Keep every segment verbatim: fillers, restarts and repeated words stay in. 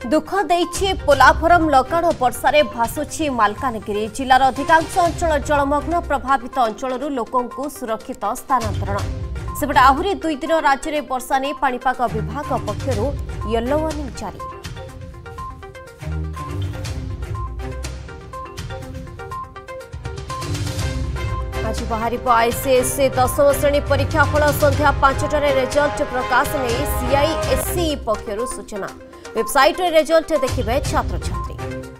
दुख देइछि पोलाभरम लगाण वर्षारे भासुछि मालकानगिरी जिलार अधिकांश अंचल जलमग्न प्रभावित अंचलरू लोकंकु सुरक्षित स्थानांतरण सेपटे आहुरी दुई दिन राज्य में वर्षा नहीं पाणीपाग विभाग पक्षरु येलो वार्निंग जारी। आज बाहर आईसीएसई दशम श्रेणी परीक्षा फल संध्या पांचटार रिजल्ट प्रकाश नहीं सीआईएससी पक्षरु सूचना वेबसाइट रे रिजल्ट देखिबे छात्र छात्री।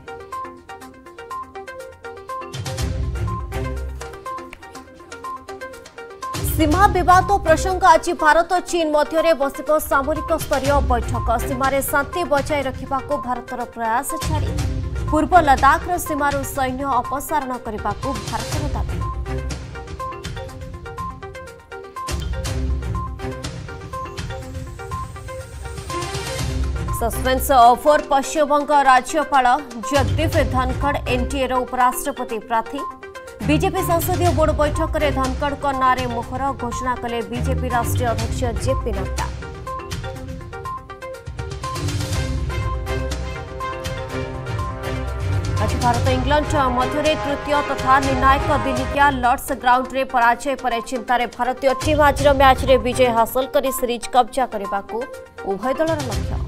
सीमा विवाद प्रसंग आज भारत चीन मध्य बसिब सामरिक स्तरीय बैठक सीमार शांति बजाय रखा भारतर प्रयास जारी पूर्व लद्दाखर सीमार सैन्य अपसारण करने को भारतर दाबी। सस्पेंस ऑफर पश्चिमबंग राज्यपाल जगदीप धनखड़ एनटीए उपराष्ट्रपति प्रार्थी बीजेपी संसदीय बोर्ड बैठक में धनखड़ नारे मोहर घोषणा कले बीजेपी राष्ट्रीय अध्यक्ष जेपी नड्डा। आज भारत इंग्लैंड मध्य तृतीय तथा निर्णायक दिनिकिया लॉर्ड्स ग्राउंड रे पराजय पर चिंतार भारतीय टीम आज मैच रे विजय हासिल कर सीरीज कब्जा करने को उभय दलर लक्ष्य।